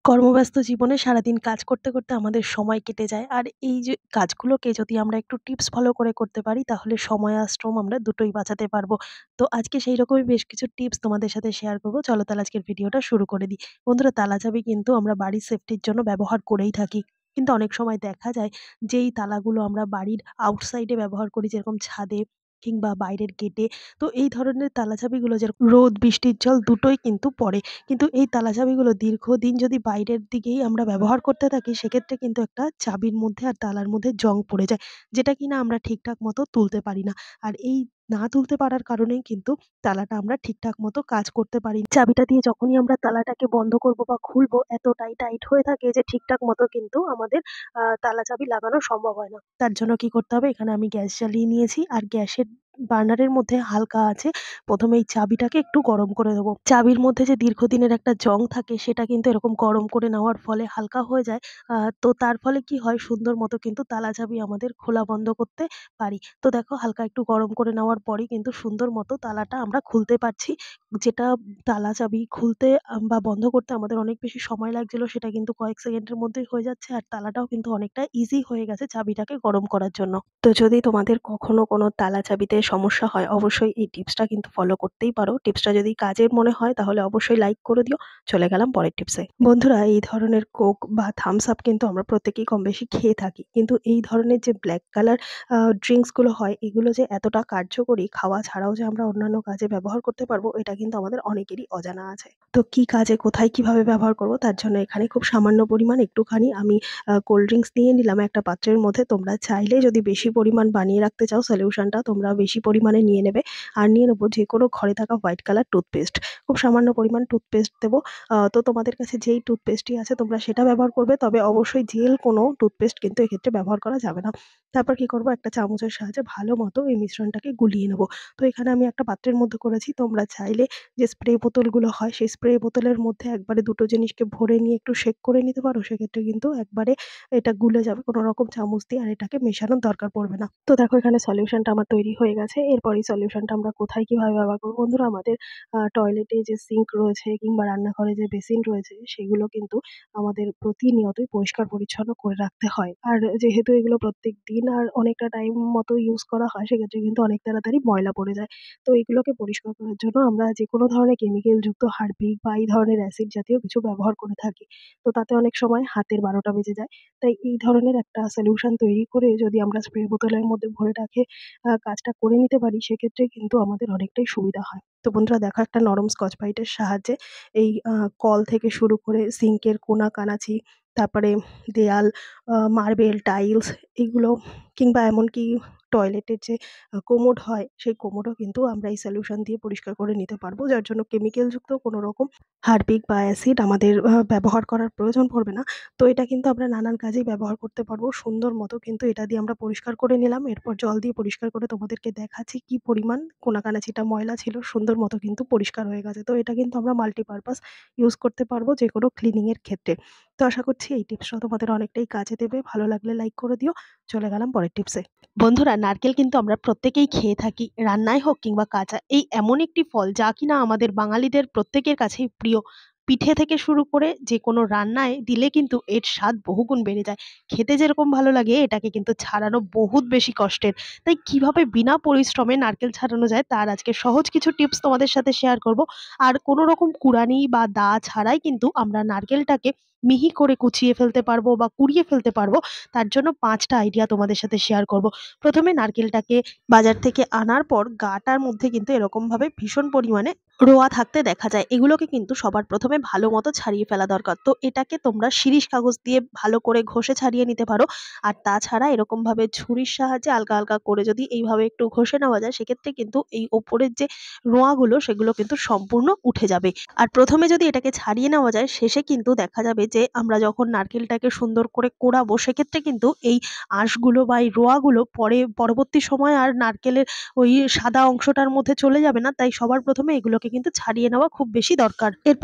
কর্মব্যস্ত জীবনে সারাদিন কাজ করতে, করতে আমাদের সময় কেটে যায়। আর এই যে কাজগুলোকে যদি আমরা একটু টিপস ফলো করে করতে পারি তাহলে সময় আর শ্রম আমরা দুটোই বাঁচাতে পারবো। তো আজকে সেইরকমই বেশ কিছু টিপস তোমাদের সাথে শেয়ার করব। চলো তাহলে আজকের ভিডিওটা শুরু করে দিই। বন্ধুরা, তালা চাবি কিন্তু আমরা বাড়ির সেফটির জন্য ব্যবহার করেই থাকি। কিন্তু অনেক সময় দেখা যায় যেই তালাগুলো আমরা বাড়ির আউটসাইডে ব্যবহার করি, যেরকম ছাদে কিংবা বাইরের গেটে, তো এই ধরনের তালা চাবিগুলো যেরকম রোদ, বৃষ্টির জল দুটোই কিন্তু পড়ে। কিন্তু এই তালা চাবিগুলো দীর্ঘদিন যদি বাইরের দিকেই আমরা ব্যবহার করতে থাকি, সেক্ষেত্রে কিন্তু একটা চাবির মধ্যে আর তালার মধ্যে জং পড়ে যায়, যেটা কিনা আমরা ঠিকঠাক মতো তুলতে পারি না। আর এই না তুলতে পারার কারণেই কিন্তু তালাটা আমরা ঠিকঠাক মতো কাজ করতে পারি না। চাবিটা দিয়ে যখনই আমরা তালাটাকে বন্ধ করব বা খুলবো, এতটাই টাইট হয়ে থাকে যে ঠিকঠাক মতো কিন্তু আমাদের তালা চাবি লাগানো সম্ভব হয় না। তার জন্য কি করতে হবে, এখানে আমি গ্যাস জ্বালিয়ে নিয়েছি আর গ্যাসের বার্নারের মধ্যে হালকা আছে প্রথমে এই চাবিটাকে একটু গরম করে দেবো। চাবির মধ্যে যে দীর্ঘদিনের একটা জং থাকে সেটা কিন্তু এরকম গরম করে নেওয়ার ফলে হালকা হয়ে যায়। তো তার ফলে কি হয়, সুন্দর মতো কিন্তু তালা চাবি আমাদের খোলা বন্ধ করতে পারি। তো দেখো, হালকা একটু গরম করে নেওয়ার পরেই কিন্তু সুন্দর মতো তালাটা আমরা খুলতে পারছি। যেটা তালা চাবি খুলতে বা বন্ধ করতে আমাদের অনেক বেশি সময় লাগছিল, সেটা কিন্তু কয়েক সেকেন্ডের মধ্যেই হয়ে যাচ্ছে। আর তালাটাও কিন্তু অনেকটা ইজি হয়ে গেছে চাবিটাকে গরম করার জন্য। তো যদি তোমাদের কখনো কোনো তালা চাবিতে সমস্যা হয়, অবশ্যই এই টিপসটা কিন্তু ফলো করতেই পারো। টিপসটা যদি কাজের মনে হয় তাহলে অবশ্যই লাইক করে দিও। চলে গেলাম পরের টিপসে। বন্ধুরা, এই ধরনের কোক বা থামস আপ কিন্তু আমরা প্রত্যেকেই কম বেশি খেয়ে থাকি। কিন্তু এই ধরনের যে ব্ল্যাক কালার ড্রিঙ্কস গুলো হয়, এগুলো যে এতটা কার্যকরী, খাওয়া ছাড়াও যে আমরা অন্যান্য কাজে ব্যবহার করতে পারবো, এটা কিন্তু আমাদের অনেকেরই অজানা আছে। তো কি কাজে, কোথায়, কিভাবে ব্যবহার করব, তার জন্য এখানে খুব সামান্য পরিমাণ একটুখানি আমি কোল্ড ড্রিঙ্কস নিয়ে নিলাম একটা পাত্রের মধ্যে। তোমরা চাইলে যদি বেশি পরিমাণ বানিয়ে রাখতে চাও সলিউশনটা, তোমরা বেশি পরিমাণে নিয়ে নেবে। আর নিয়ে নেবো যে কোনো ঘরে থাকা হোয়াইট কালার টুথপেস্ট। খুব সামান্য পরিমাণ টুথপেস্ট দেবো। তো তোমাদের কাছে যেই টুথপেস্টটি আছে তোমরা সেটা ব্যবহার করবে। তবে অবশ্যই জেল কোনো টুথপেস্ট কিন্তু এক্ষেত্রে ব্যবহার করা যাবে না। তারপর কি করব, একটা চামচের সাহায্যে ভালো মতো এই মিশ্রণটাকে গুলিয়ে নেবো। তো এখানে আমি একটা পাত্রের মধ্যে করেছি। তোমরা চাইলে যে স্প্রে বোতলগুলো হয়, সেই স্প্রে বোতলের মধ্যে একবারে দুটো জিনিসকে ভরে নিয়ে একটু শেক করে নিতে পারো। সেক্ষেত্রে কিন্তু একবারে এটা গুলে যাবে, কোনো রকম চামচ দিয়ে আর এটাকে মেশানোর দরকার পড়বে না। তো দেখো, এখানে সলিউশনটা আমার তৈরি হয়ে গেছে। এরপর এই সলিউশনটা আমরা কোথায় কিভাবে ব্যবহার করব? বন্ধুরা, আমাদের টয়লেটে যে সিঙ্ক রয়েছে কিংবা রান্নাঘরে যে বেসিন রয়েছে, সেগুলো কিন্তু আমাদের প্রতিনিয়তই পরিষ্কার পরিচ্ছন্ন করে রাখতে হয়। আর যেহেতু এগুলো প্রত্যেকদিন আর অনেকটা টাইম মতো ইউজ করা হয়, সেক্ষেত্রে কিন্তু অনেক তাড়াতাড়ি ময়লা পড়ে যায়। তো এগুলোকে পরিষ্কার করার জন্য আমরা যেকোনো ধরনের কেমিক্যাল যুক্ত হারপিক বা এই ধরনের অ্যাসিড জাতীয় কিছু ব্যবহার করে থাকি। তো তাতে অনেক সময় হাতের ১২টা বেজে যায়। তাই এই ধরনের একটা সলিউশন তৈরি করে যদি আমরা স্প্রে বোতলের মধ্যে ভরে রাখে কাজটা করে নিতে পারি, সেক্ষেত্রে কিন্তু আমাদের অনেকটাই সুবিধা হয়। তো বন্ধুরা দেখো, একটা নরম স্কচ ব্রাইটের সাহায্যে এই কল থেকে শুরু করে সিঙ্কের কোনা কানাচি, তারপরে দেয়াল, মার্বেল, টাইলস, এগুলো কিংবা এমনকি টয়লেটের যে কোমোড হয়, সেই কোমোডও কিন্তু আমরা এই সলিউশন দিয়ে পরিষ্কার করে নিতে পারবো। যার জন্য কেমিক্যাল যুক্ত কোনো রকম হারপিক বা অ্যাসিড আমাদের ব্যবহার করার প্রয়োজন পড়বে না। তো এটা কিন্তু আমরা নানান কাজেই ব্যবহার করতে পারবো। সুন্দর মতো কিন্তু এটা দিয়ে আমরা পরিষ্কার করে নিলাম। এরপর জল দিয়ে পরিষ্কার করে তোমাদেরকে দেখাচ্ছি কি পরিমাণ কোনাকানাচিটা ময়লা ছিল। সুন্দর মতো কিন্তু পরিষ্কার হয়ে গেছে। তো এটা কিন্তু আমরা মাল্টিপারপাস ইউজ করতে পারবো যেকোনো ক্লিনিং এর ক্ষেত্রে। তো আশা করছি এই টিপসটা তোমাদের অনেকটাই কাজে দেবে। ভালো লাগলে লাইক করে দিও। চলে গেলাম পরের টিপসে। বন্ধুরা, নারকেল কিন্তু আমরা প্রত্যেকেই খেয়ে থাকি। রান্নায় হোক কিংবা কাঁচা, এই এমন একটি ফল যা কিনা আমাদের বাঙালিদের প্রত্যেকের কাছেই প্রিয়। পিঠে থেকে শুরু করে যেকোনো রান্নায় দিলে কিন্তু এর স্বাদ বহুগুণ বেড়ে যায়। খেতে যেরকম ভালো লাগে, এটাকে কিন্তু ছাড়ানো বহুত বেশি কষ্টের। তাই কিভাবে বিনা পরিশ্রমে নারকেল ছাড়ানো যায় তার আজকে সহজ কিছু টিপস তোমাদের সাথে শেয়ার করব। আর কোনো রকম কুড়ানি বা দা ছাড়াই কিন্তু আমরা নারকেলটাকে মিহি করে কুচিয়ে ফেলতে পারবো বা কুড়িয়ে ফেলতে পারবো। তার জন্য ৫টা আইডিয়া তোমাদের সাথে শেয়ার করব। প্রথমে নারকেলটাকে বাজার থেকে আনার পর গাটার মধ্যে কিন্তু এরকমভাবে ভীষণ পরিমাণে রোঁয়া থাকতে দেখা যায়। এগুলোকে কিন্তু সবার প্রথমে ভালো মতো ছাড়িয়ে ফেলা দরকার। তো এটাকে তোমরা শিরিষ কাগজ দিয়ে ভালো করে ঘষে ছাড়িয়ে নিতে পারো। আর তাছাড়া এরকমভাবে ছুরির সাহায্যে হালকা, হালকা করে যদি এইভাবে একটু ঘষে নেওয়া যায়, সেক্ষেত্রে কিন্তু এই ওপরের যে রোঁয়াগুলো সেগুলো কিন্তু সম্পূর্ণ উঠে যাবে। আর প্রথমে যদি এটাকে ছাড়িয়ে নেওয়া যায়, শেষে কিন্তু দেখা যাবে যে আমরা যখন নারকেলটাকে সুন্দর করে কোড়াবো, সেক্ষেত্রে কিন্তু এই আঁশগুলো বা এই রোঁয়াগুলো পরবর্তী সময়ে আর নারকেলের ওই সাদা অংশটার মধ্যে চলে যাবে না। তাই সবার প্রথমে এগুলোকে কিন্তু ছাড়িয়ে নেওয়া খুব বেশি দরকার। এরপর সম্পূর্ণ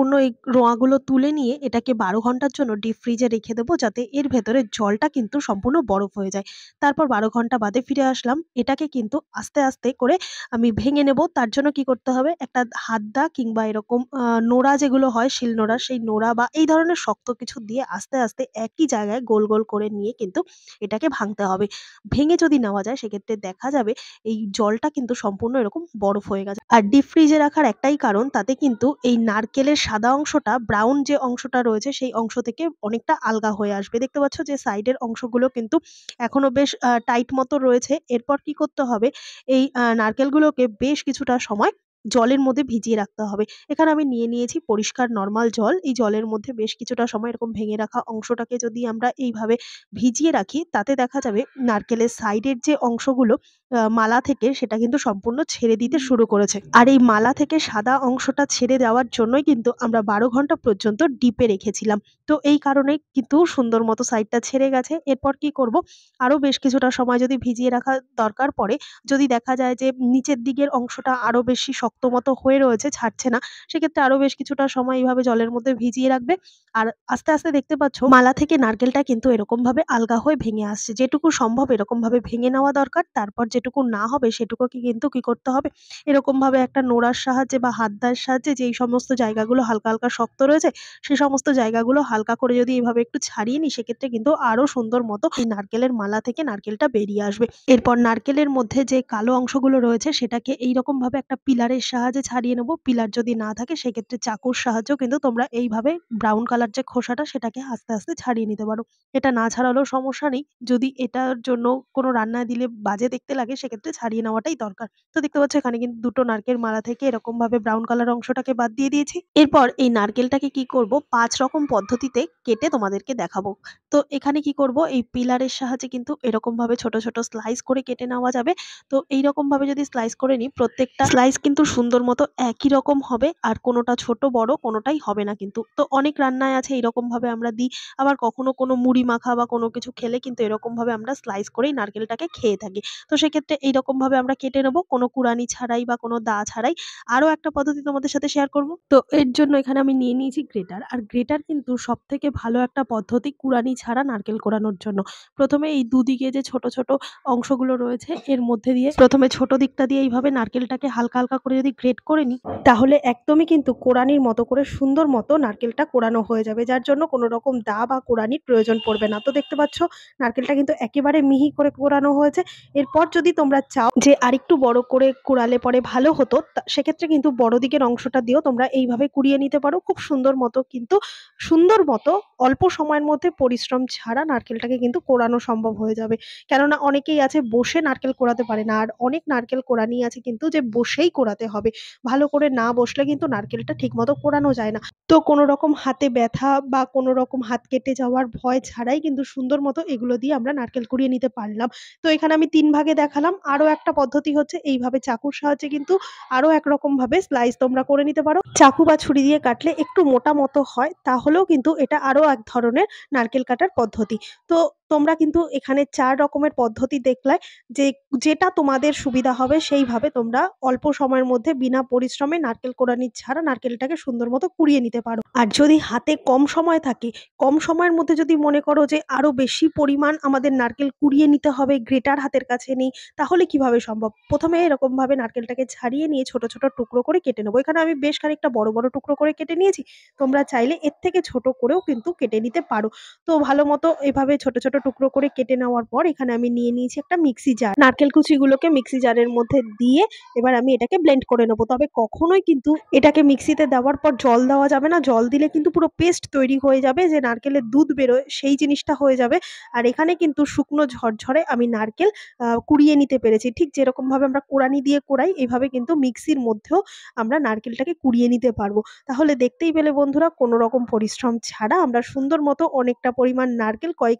সম্পূর্ণ এই রোঁয়াগুলো তুলে নিয়ে এটাকে ১২ ঘন্টার জন্য ডিপ ফ্রিজে রেখে দেবো, যাতে এর ভেতরে জলটা কিন্তু সম্পূর্ণ বরফ হয়ে যায়। তারপর ১২ ঘন্টা বাদে ফিরে আসলাম। এটাকে কিন্তু আস্তে, আস্তে করে আমি ভেঙে নেব। তার জন্য কি করতে হবে? একটা হাতদা কিংবা এরকম নোড়া যেগুলো হয় শিলনোড়া, সেই নোড়া বা এই ধরনের শক্ত কিছু দিয়ে আস্তে, আস্তে একই জায়গায় গোল, গোল করে নিয়ে কিন্তু এটাকে ভাঙতে হবে। ভেঙে যদি নেওয়া যায় সেক্ষেত্রে দেখা যাবে এই জলটা কিন্তু সম্পূর্ণ এরকম বরফ হয়ে গেছে। আর ডিপ ফ্রিজে রাখার একটাই কারণ, তাতে কিন্তু এই নারকেলের সাদা অংশটা ব্রাউন যে অংশটা রয়েছে সেই অংশ থেকে অনেকটা আলগা হয়ে আসবে। দেখতে পাচ্ছ যে সাইডের অংশগুলো কিন্তু এখনো বেশ টাইট মতো রয়েছে। এরপর কি করতে হবে? এই নারকেলগুলোকে বেশ কিছুটা সময় জলের মধ্যে ভিজিয়ে রাখতে হবে। এখানে আমি নিয়ে নিয়েছি পরিষ্কার নরমাল জল। এই জলের মধ্যে বেশ কিছুটা সময় এরকম ভেঙে রাখা অংশটাকে যদি আমরা এইভাবে ভিজিয়ে রাখি, তাতে দেখা যাবে নারকেলের সাইডের যে অংশগুলো মালা থেকে সেটা কিন্তু সম্পূর্ণ ছেড়ে দিতে শুরু করেছে। আর এই মালা থেকে সাদা অংশটা ছেড়ে দেওয়ার জন্যই কিন্তু আমরা ১২ ঘন্টা পর্যন্ত ডিপে রেখেছিলাম। তো এই কারণেই কিন্তু সুন্দর মতো সাইডটা ছেড়ে গেছে। এরপর কি করব? আরো বেশ কিছুটা সময় যদি ভিজিয়ে রাখা দরকার পড়ে, যদি দেখা যায় যে নিচের দিকের অংশটা আরো বেশি শক্ত মতো হয়ে রয়েছে, ছাড়ছে না, সেক্ষেত্রে আরো বেশ কিছুটা সময় এইভাবে জলের মধ্যে ভিজিয়ে রাখবে। আর আস্তে, আস্তে দেখতে পাচ্ছ মালা থেকে নারকেলটা কিন্তু এরকমভাবে আলগা হয়ে ভেঙে আসছে। যেটুকু সম্ভব এরকমভাবে ভেঙে নেওয়া দরকার। তারপর যেটুকু না হবে সেটুকুকে কিন্তু কি করতে হবে? এরকমভাবে একটা নোড়ার সাহায্যে বা হাতদার সাহায্যে যেই সমস্ত জায়গাগুলো হালকা, হালকা শক্ত রয়েছে, সে সমস্ত জায়গাগুলো হালকা করে যদি এভাবে একটু ছাড়িয়ে নিই, সেক্ষেত্রে কিন্তু আরো সুন্দর মতো এই নারকেলের মালা থেকে নারকেলটা বেরিয়ে আসবে। এরপর নারকেলের মধ্যে যে কালো অংশগুলো রয়েছে সেটাকে এইরকমভাবে একটা পিলারের সাহায্যে ছাড়িয়ে নেব। পিলার যদি না থাকে সেক্ষেত্রে চাকুর সাহায্যেও কিন্তু তোমরা এইভাবে ব্রাউন কালার যে খোসাটা সেটাকে আস্তে, আস্তে ছাড়িয়ে নিতে পারো। এটা না ছাড়ালেও সমস্যা নেই। যদি এটার জন্য কোনো রান্নায় দিলে বাজে দেখতে লাগে সেক্ষেত্রে ছাড়িয়ে নেওয়াটাই দরকার। তো দেখতে পাচ্ছ এখানে কিন্তু ২ টো নারকেল মালা থেকে এরকমভাবে ব্রাউন কালার অংশটাকে বাদ দিয়ে দিয়েছি। এরপর এই নারকেলটাকে কি করব? ৫ রকম পদ্ধতিতে কেটে তোমাদেরকে দেখাবো। তো এখানে কি করব? এই পিলারের সাহায্যে কিন্তু এরকমভাবে ছোট, ছোট স্লাইস করে কেটে নেওয়া যাবে। তো এইরকমভাবে যদি স্লাইস করে নিই, প্রত্যেকটা স্লাইস কিন্তু সুন্দর মতো একই রকম হবে। আর কোনোটা ছোট বড় কোনোটাই হবে না কিন্তু। তো অনেক রান্নায় আছে এইরকমভাবে আমরা দিই। আবার কখনো কোনো মুড়ি মাখা বা কোনো কিছু খেলে কিন্তু এরকমভাবে আমরা স্লাইস করেই নারকেলটাকে খেয়ে থাকি। তো সেক্ষেত্রে এইরকমভাবে আমরা কেটে নেব, কোনো কুড়ানি ছাড়াই বা কোনো দা ছাড়াই। আরো একটা পদ্ধতি তোমাদের সাথে শেয়ার করব। তো এর জন্য এখানে আমি নিয়ে নিয়েছি গ্রেটার। আর গ্রেটার কিন্তু সবথেকে ভালো একটা পদ্ধতি কুড়ানি ছাড়া নারকেল কোড়ানোর জন্য। ১ম এ এই দুদিকে যে ছোট, ছোট অংশগুলো রয়েছে এর মধ্যে দিয়ে ১ম এ ছোট দিকটা দিয়ে এইভাবে নারকেলটাকে হালকা, হালকা করে যদি গ্রেট করে নিই, তাহলে একদমই কিন্তু কোড়ানির মতো করে সুন্দর মতো নারকেলটা কোড়ানো হয়ে যাবে। যার জন্য কোনো রকম দা বা কোড়ানির প্রয়োজন পড়বে না। তো দেখতে পাচ্ছ নারকেলটা কিন্তু একেবারে মিহি করে কোড়ানো হয়েছে। এরপর যদি তোমরা চাও যে আরেকটু বড় করে কুড়ালে পরে ভালো হতো, সেক্ষেত্রে কিন্তু বড় দিকের অংশটা দিয়েও তোমরা এইভাবে কুড়িয়ে নিতে পারো। খুব সুন্দর মতো কিন্তু সুন্দর মতো অল্প সময়ের মধ্যে পরিশ্রম ছাড়া নারকেলটাকে কিন্তু কোড়ানো সম্ভব হয়ে যাবে। কেননা অনেকেই আছে বসে নারকেল কোড়াতে পারে না। আর অনেক নারকেল কোড়ানি আছে কিন্তু যে বসেই কোড়াতে হবে। ভালো করে না বসলে কিন্তু নারকেলটা ঠিকমতো কোড়ানো যায় না। তো কোনো রকম হাতে ব্যথা বা কোনো রকম হাত কেটে যাওয়ার ভয় ছাড়াই কিন্তু সুন্দর মতো এগুলো দিয়ে আমরা নারকেল কুড়িয়ে নিতে পারলাম। তো এখানে আমি ৩ ভাগে দেখালাম। আরো একটা পদ্ধতি হচ্ছে এইভাবে চাকুর সাহায্যে কিন্তু আরো একরকম ভাবে স্লাইস তোমরা করে নিতে পারো। চাকু বা ছুরি দিয়ে কাটলে একটু মোটা মতো হয়, তাহলেও কিন্তু এটা আরো এক ধরনের নারকেল কাটার পদ্ধতি। তো তোমরা কিন্তু এখানে ৪ রকমের পদ্ধতি দেখলে, যে যেটা তোমাদের সুবিধা হবে সেইভাবে তোমরা অল্প সময়ের মধ্যে বিনা পরিশ্রমে নারকেল কোড়ানি ছাড়া নারকেলটাকে সুন্দর মতো কুড়িয়ে নিতে পারো। আর যদি হাতে কম সময় থাকে, কম সময়ের মধ্যে যদি মনে করো যে আরো বেশি পরিমাণ আমাদের নারকেল কুড়িয়ে নিতে হবে, গ্রেটার হাতের কাছে নেই, তাহলে কিভাবে সম্ভব? ১ম এ এরকমভাবে নারকেলটাকে ছাড়িয়ে নিয়ে ছোট, ছোট টুকরো করে কেটে নেব। এখানে আমি বেশ খানিকটা বড়, বড় টুকরো করে কেটে নিয়েছি। তোমরা চাইলে এর থেকে ছোট করেও কিন্তু কেটে নিতে পারো। তো ভালো মতো এভাবে ছোট, ছোট টুকরো করে কেটে নেওয়ার পর এখানে আমি নিয়ে নিয়েছি একটা মিক্সি জার। নারকেল কুচিগুলোকে মিক্সি জারের মধ্যে দিয়ে এবার আমি এটাকে ব্লেন্ড করে নেব। তবে কখনোই কিন্তু এটাকে মিক্সিতে দেওয়ার পর জল দেওয়া যাবে না। জল দিলে কিন্তু পুরো পেস্ট তৈরি হয়ে যাবে, যে নারকেলের দুধ বেরোয় সেই জিনিসটা হয়ে যাবে। আর এখানে কিন্তু শুকনো ঝরঝরে আমি নারকেল কুড়িয়ে নিতে পেরেছি। ঠিক যেরকমভাবে আমরা কোড়ানি দিয়ে কোড়াই, এভাবে কিন্তু মিক্সির মধ্যেও আমরা নারকেলটাকে কুড়িয়ে নিতে পারবো। তাহলে দেখতেই পেলে বন্ধুরা, কোনো রকম পরিশ্রম ছাড়া আমরা সুন্দর মতো অনেকটা পরিমাণ নারকেল কয়েক সেকেন্ডের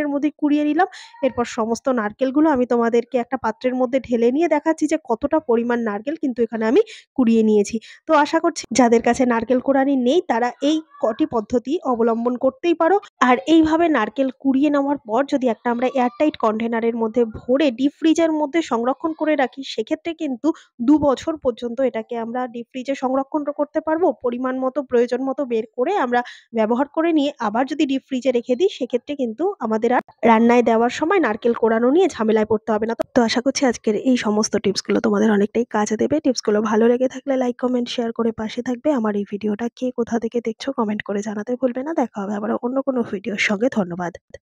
কন্টেনারের মধ্যে কুড়িয়ে নিলাম। এরপর সমস্ত নারকেলগুলো আমি তোমাদেরকে একটা পাত্রের মধ্যে ঢেলে নিয়ে দেখাচ্ছি যে কতটা পরিমাণ নারকেল কিন্তু এখানে আমি কুড়িয়ে নিয়েছি। তো আশা করছি যাদের কাছে নারকেল কোড়ানি নেই তারা এই কটি পদ্ধতি অবলম্বন করতেই পারো। আর এইভাবে নারকেল কুড়িয়ে নেওয়ার পর যদি একটা আমরা এয়ারটাইট কন্টেনারের মধ্যে ভরে ডিপ ফ্রিজের মধ্যে সংরক্ষণ করে রাখি, সেক্ষেত্রে কিন্তু ২ বছর পর্যন্ত এটাকে আমরা ডিপ ফ্রিজে সংরক্ষণ করতে পারবো। পরিমাণ মতো প্রয়োজন মতো বের করে আমরা ব্যবহার করে নিয়ে আবার যদি ডিপ ফ্রিজে রেখে দিই, সেক্ষেত্রে কিন্তু আমাদের আর রান্নায় দেওয়ার সময় নারকেল কোড়ানো নিয়ে ঝামেলায় পড়তে হবে না। তো আশা করছি আজকের এই সমস্ত টিপসগুলো তোমাদের অনেকটাই কাজে দেবে। টিপসগুলো ভালো লেগে থাকলে লাইক, কমেন্ট, শেয়ার করে পাশে থাকবে। আমার এই ভিডিওটা কে কোথা থেকে দেখছো কমেন্ট করে জানাতে ভুলবে না। দেখা হবে আবার অন্য কোনো ভিডিওর সঙ্গে। ধন্যবাদ।